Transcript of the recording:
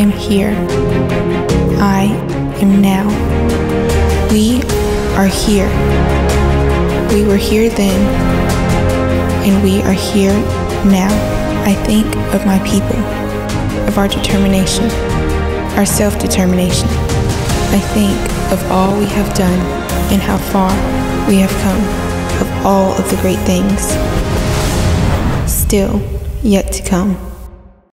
am here. I am now. We are here. We were here then, and we are here now. I think of my people, of our determination, our self-determination. I think of all we have done and how far we have come, of all of the great things still yet to come.